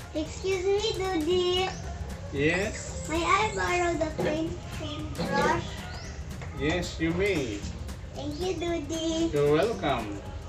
Excuse me, Doody. Yes? May I borrow the paintbrush? Yes, you may. Thank you, Doody. You're welcome.